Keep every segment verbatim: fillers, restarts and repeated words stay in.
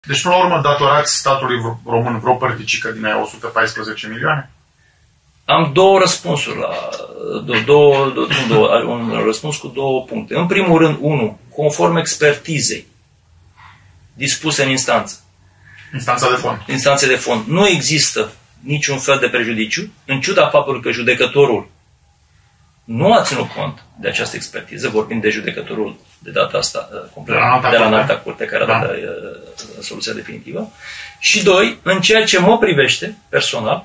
Deci, până la urmă, datorați statului român vreo părticică din aia o sută paisprezece milioane? Am două răspunsuri la... Două, două, două, un răspuns cu două puncte. În primul rând, unu, conform expertizei dispuse în instanță. Instanța de fond. Instanțe de fond. Nu există niciun fel de prejudiciu, în ciuda faptului că judecătorul nu a ținut cont de această expertiză, vorbim de judecătorul de data asta complet, de la înalta curte, care a dat da. soluția definitivă. Și doi, în ceea ce mă privește, personal,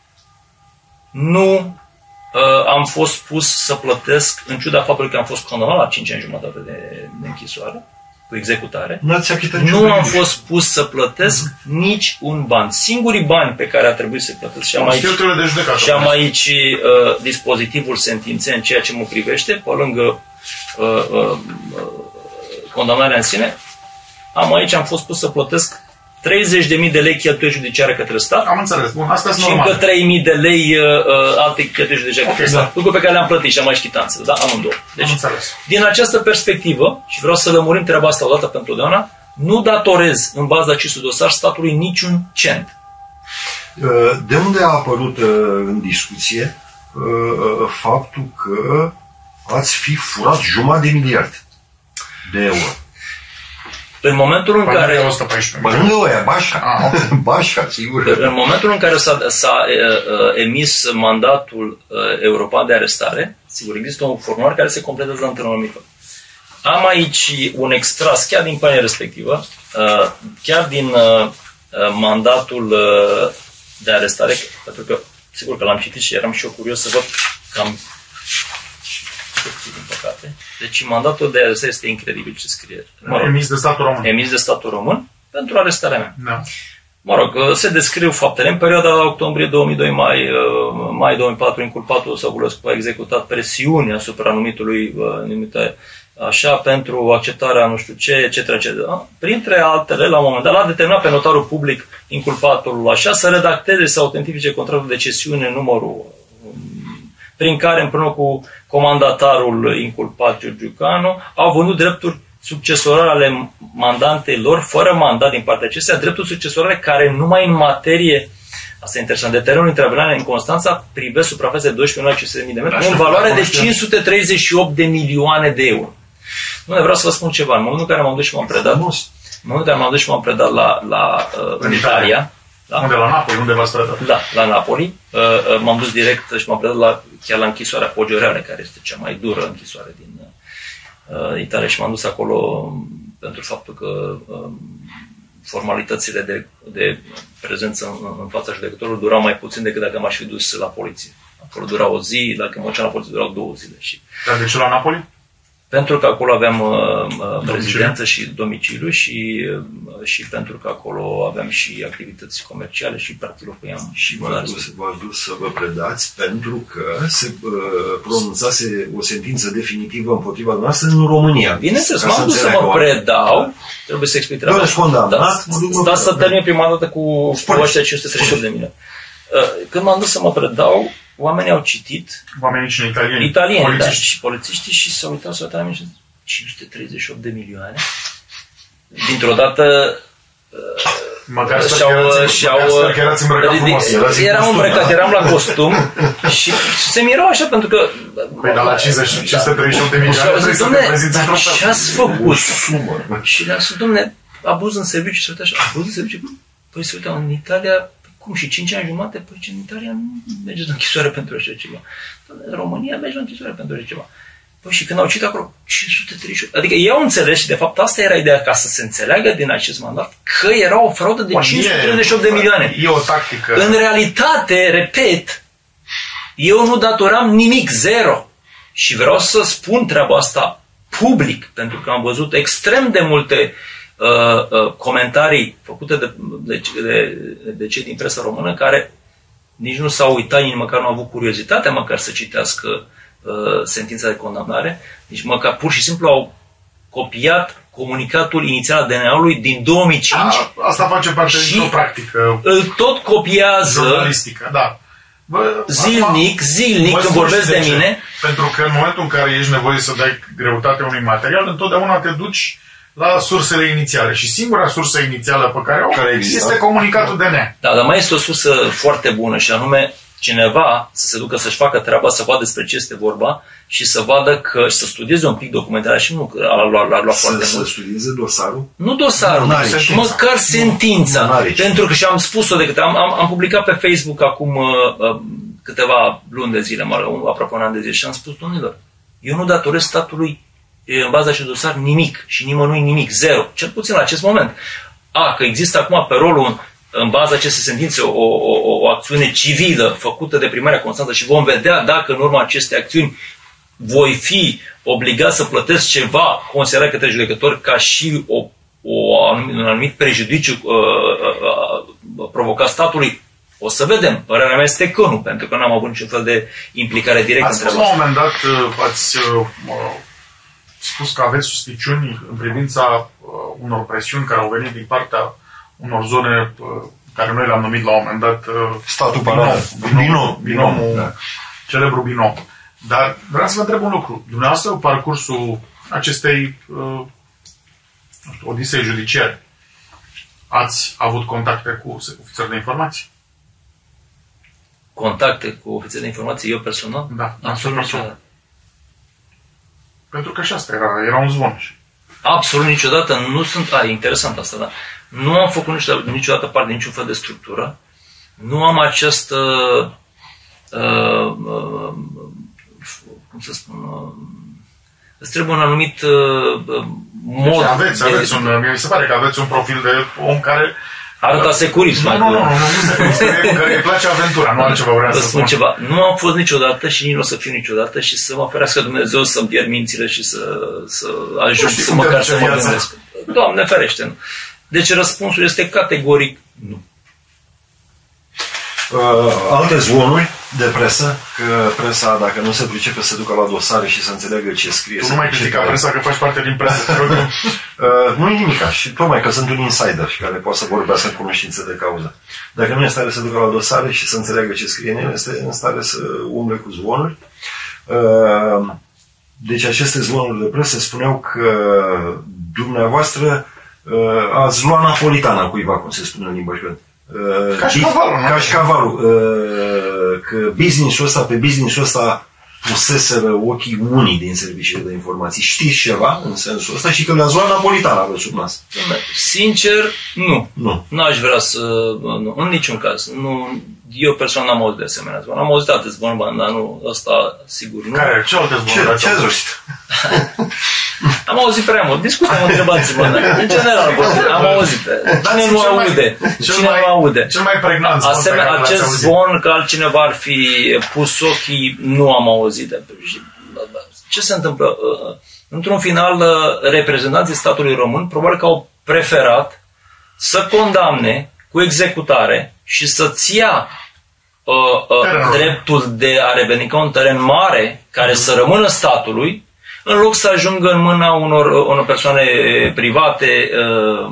nu uh, am fost pus să plătesc, în ciuda faptului că am fost condamnat la cinci ani jumătate de, de închisoare, cu executare, nu am fost pus să plătesc nici un ban. Singurii bani pe care a trebuit să plătesc, și am aici, și am aici uh, dispozitivul sentinței în ceea ce mă privește, pe lângă uh, uh, condamnarea în sine, am aici am fost pus să plătesc treizeci de mii de lei cheltuieli judiciare către stat. Am înțeles. Bun, asta și încă trei mii de lei uh, alte cheltuieli judiciare okay, către stat. Da. Lucruri pe care le-am plătit și am aici chitanțele, da? Amândouă. Deci, din această perspectivă, și vreau să lămurim treaba asta odată pentru totdeauna, nu datorez în baza acestui dosar statului niciun cent. De unde a apărut în discuție faptul că ați fi furat jumătate de miliard de euro? În momentul în Bă, care... o sută paisprezece. Bă, nu ăia, Bașca. Ah, Bașca, sigur. În momentul în care s-a, s-a uh, emis mandatul uh, european de arestare, sigur, există un formular care se completează într-o mică. Am aici un extras, chiar din pagina respectivă, uh, chiar din uh, mandatul uh, de arestare, pentru că, sigur că l-am citit și eram și eu curios să văd cam... din păcate. Deci mandatul de arestare este incredibil ce scrie. Mă rog, emis de statul român. Emis de statul român pentru arestarea mea. Da. Mă rog, se descriu faptele. În perioada octombrie două mii doi, mai, mai două mii patru, inculpatul Săvulescu a executat presiuni asupra numitului, numite așa, pentru acceptarea nu știu ce, et cetera, et cetera. Printre altele, la un moment dat, l-a determinat pe notarul public inculpatul așa să redacteze, să autentifice contractul de cesiune numărul prin care împreună cu comandatarul inculpat Giurgiucanu au vândut drepturi succesorale ale mandantei lor, fără mandat din partea acestea, drepturi succesorale care numai în materie, asta e interesant, de terenul intravenal în Constanța privesc suprafețe de doisprezece milioane cinci sute de mii de metri, în valoare de cinci sute treizeci și opt de milioane de euro. Nu, vreau să vă spun ceva. În momentul în care m-am dus și m-am predat, în momentul în care m-am dus și m-am predat la, la uh, în Italia, da? Unde, la Napoli? Unde v-ați predat? Da, la Napoli. Uh, uh, m-am dus direct și m-am predat la, chiar la închisoarea Pogioreale, care este cea mai dură închisoare din uh, Italia, și m-am dus acolo pentru faptul că uh, formalitățile de, de prezență în, în fața judecătorului durau mai puțin decât dacă m-aș fi dus la poliție. Acolo dura o zi, dacă mă duceam la poliție durau două zile. Și... Dar de ce la Napoli? Pentru că acolo aveam uh, rezidență și domiciliu și, uh, și pentru că acolo aveam și activități comerciale și practic locuiam. Și v-ați dus, dus să vă predați pentru că se uh, pronunțase o sentință definitivă împotriva noastră în România. Bineînțeles, m-am dus să mă predau, trebuie să explic treaba. Da, stați să termin prima dată cu ăștia cinci sute treizeci și opt de mii. Când m-am dus să mă predau, oamenii au citit. Oamenii cine? Italieni? Italieni, polițiști. Da, și polițiștii, și s-au uitat, s-au uitat la mine și cinci sute treizeci și opt de milioane. Dintr-o dată Măcar sper că erați îmbrăcat frumos. Eram îmbrăcat, eram la costum și se mirau așa pentru că... Păi, dar la cincizeci, cinci sute treizeci și opt de milioane trebuie să te prezinți într-o ce ați făcut? Și le-am spus, dom'le, abuz în serviciu, se uită așa, abuz în serviciu? Păi se uită, în Italia... Cum? Și cinci ani jumate? Păi ce, în Italia nu mergeți la închisoare pentru așa ceva. În România mergi la închisoare pentru așa ceva. Păi și când au citit acolo, cinci sute treizeci și opt. Adică ei au înțeles și de fapt asta era ideea, ca să se înțeleagă din acest mandat că era o fraudă de cinci sute treizeci și opt de milioane. E o tactică. În realitate, repet, eu nu datoram nimic, zero. Și vreau să spun treaba asta public, pentru că am văzut extrem de multe Uh, uh, comentarii făcute de, de, de, de cei din presa română care nici nu s-au uitat, nici măcar nu au avut curiozitatea măcar să citească uh, sentința de condamnare, nici măcar pur și simplu au copiat comunicatul inițial al D N A-ului din două mii cinci. A, asta face parte dintr-o practică. Îl tot copiază jurnalistică, da. Bă, zilnic, acum, zilnic, când vorbesc de, de mine. Pentru că în momentul în care ești nevoie să dai greutatea unui material, întotdeauna te duci la sursele inițiale. Și singura sursă inițială pe care o care este comunicatul D N A. Da, dar mai este o sursă foarte bună și anume cineva să se ducă să-și facă treaba, să vadă despre ce este vorba și să vadă că, și să studieze un pic documentarea și nu a luat, a luat foarte să, mult. Să studieze dosarul? Nu dosarul, sentința. măcar sentința. Nu, pentru că și-am spus-o de câte am, am, am publicat pe Facebook acum uh, uh, câteva luni de zile, mă rog, aproape un an de zile și am spus, domnilor, eu nu datorez statului în baza acestui dosar nimic și nimănui nimic, zero, cel puțin la acest moment. A, că există acum pe rolul în baza acestei sentințe o, o, o acțiune civilă făcută de Primăria Constanța și vom vedea dacă în urma acestei acțiuni voi fi obligat să plătesc ceva considerat către judecători ca și o, o anumit, un anumit prejudiciu uh, uh, uh, provocat statului. O să vedem. Părerea mea este că nu, pentru că n-am avut niciun fel de implicare directă. Ați spus la un moment dat, ați uh, spus că aveți suspiciuni în privința uh, unor presiuni care au venit din partea unor zone uh, care noi le-am numit la un moment dat uh, statul paralel. Binom, binom, binom, binom, da. Celebru binom. Dar vreau să vă întreb un lucru. Dumneavoastră, parcursul acestei uh, odisei judiciare, ați avut contacte cu ofițeri de informații? Contacte cu ofițeri de informații, eu personal? Da. Absolut niciodată. Pentru că și asta era, era un zvon. Absolut niciodată. Nu sunt... A, e interesant asta, da. Nu am făcut niciodată, niciodată parte de niciun fel de structură. Nu am această... Uh, uh, cum să spun... Uh, îți trebuie un anumit uh, mod... Deci aveți, de... aveți un... Mi se pare că aveți un profil de om care... Arăta securist. Nu, nu, nu, nu, nu, îi place aventura, nu altceva vreau să spun. Ceva. Nu am fost niciodată și nici nu o să fiu niciodată și să mă ferească Dumnezeu să-mi pierd mințile și să, să ajung să măcar să mă gândesc. Doamne ferește, nu. Deci răspunsul este categoric nu. Uh, alte zvonuri de presă, că presa, dacă nu se pricepe, să ducă la dosare și să înțeleagă ce scrie. Tu nu mai critica presa, că faci parte din presă. uh, nu e nimic, și tocmai că sunt un insider și care poate să vorbească în cunoștință de cauză. Dacă nu e în stare să ducă la dosare și să înțeleagă ce scrie în el, este în stare să umble cu zvonuri. Uh, deci aceste zvonuri de presă spuneau că dumneavoastră uh, ați luat napolitana cuiva, cum se spune în limba școală. Uh, Cașcavalul, nu? Cașcavalul. Uh, că business-ul ăsta, pe business-ul ăsta puseseră ochii unii din serviciile de informații. Știți ceva în sensul ăsta și că le-ați luat napolitana pe sub nas? Sincer, nu. Nu. N-aș vrea să... Nu, în niciun caz. Nu, eu personal n-am auzit de asemenea zvon. Am auzit alte zvon, dar nu, ăsta sigur nu. Care? Ce alte zvon? Ce, ce ați auzit? Am auzit prea mult. Discutăm, întrebați-mă. În general, am auzit. Cine nu aude? Cine nu aude? Cel mai pregnant zvon pe care acest zvon că altcineva ar fi pus ochii, nu am auzit. Ce se întâmplă? Într-un final, reprezentanții statului român probabil că au preferat să condamne cu executare și să-ți ia uh, uh, dreptul de a revendica un teren mare care să rămână statului, în loc să ajungă în mâna unor, unor persoane private. Uh,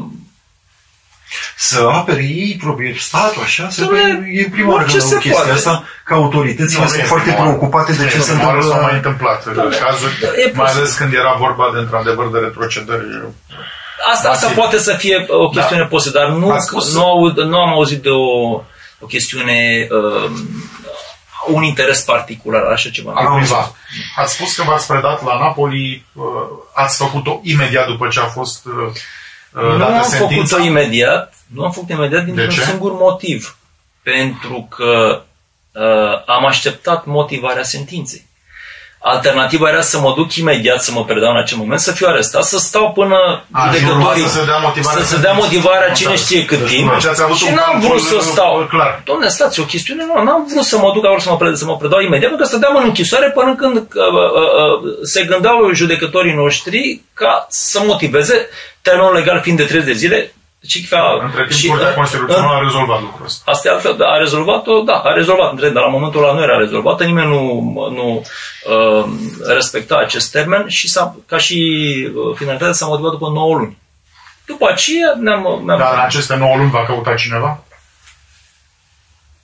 să apere ei propriul statul, așa? Să Doamne, e prima oară când au chestia asta, că autoritățile sunt foarte preocupate de ce se întâmplă. Nu s-a mai întâmplat cazuri, mai ales când era vorba de, într-adevăr, de retrocedări. Asta, asta poate să fie o chestiune da. posibilă, dar nu, nu, aud, nu am auzit de o, o chestiune, uh, un interes particular, așa ceva. Acuiva. Ați spus că v-ați predat la Napoli, uh, ați făcut-o imediat după ce a fost uh, nu dată am sentința? făcut-o imediat, nu am făcut imediat dintr-un singur motiv. Pentru că uh, am așteptat motivarea sentinței. Alternativa era să mă duc imediat să mă predau în acel moment, să fiu arestat, să stau până A, judecătorii să se dea motivarea, să se dea motivarea cine știe cât timp. Și n-am vrut să stau. Clar. Dom'le, stați, o chestiune, nu, n-am vrut să mă duc acolo să mă predau, să mă predau imediat, pentru că stăteam în închisoare până când uh, uh, se gândeau judecătorii noștri ca să motiveze, termenul legal fiind de treizeci de zile. Între timp, Curtea Constituțională a rezolvat lucrul ăsta. Asta e altfel, a rezolvat-o, da, a rezolvat, dar la momentul ăla nu era rezolvată, nimeni nu, nu uh, respecta acest termen și s-a, ca și uh, finalitatea s-a motivat după nouă luni. După aceea ne-am... Dar în aceste nouă luni va căuta cineva?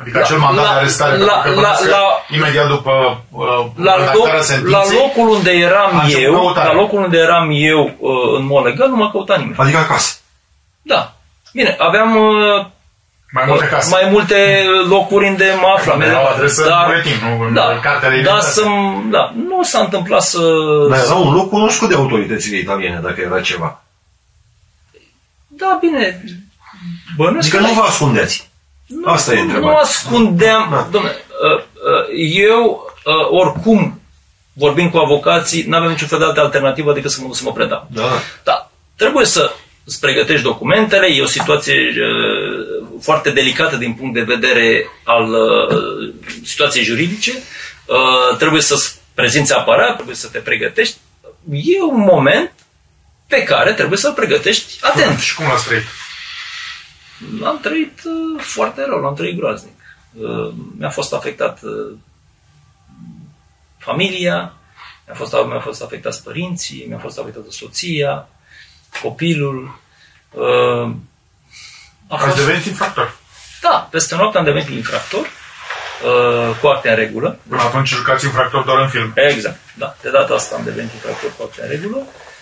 Adică acel mandat de arestare, la, la, la, la, imediat după uh, la, loc, la locul unde eram eu, căutare. la locul unde eram eu uh, în mod legal, nu m-a căutat nimeni. Adică acasă. Da. Bine, aveam uh, mai multe case. Mai multe locuri unde mă aflam. Era o adresă în buletin, nu în da, cartea de da, să, da, nu s-a întâmplat să... Dar era un loc cunoscut de autoritățile italiene, dacă era ceva. Da, bine. Bănuiesc adică nu vă ascundeți. Nu, Asta e întrebarea. Nu ascundeam. Da. Dom'le, eu, oricum, vorbind cu avocații, n-aveam niciun fel de altă alternativă decât să mă, să mă predau. Da. Da. Trebuie să îți pregătești documentele, e o situație uh, foarte delicată din punct de vedere al uh, situației juridice, uh, trebuie să-ți prezinți apărat, trebuie să te pregătești. E un moment pe care trebuie să-l pregătești atent. Și cum l-ați trăit? L-am trăit uh, foarte rău, l-am trăit groaznic. Uh, mi-a fost afectat uh, familia, mi-a fost, mi-a fost afectați părinții, mi-a fost afectată soția, copilul. Uh, a Ați fost... devenit infractor? Da, peste noapte am devenit infractor, uh, cu acte în regulă. Până atunci jucați infractor doar în film. Exact, da. De data asta am devenit infractor cu acte în regulă.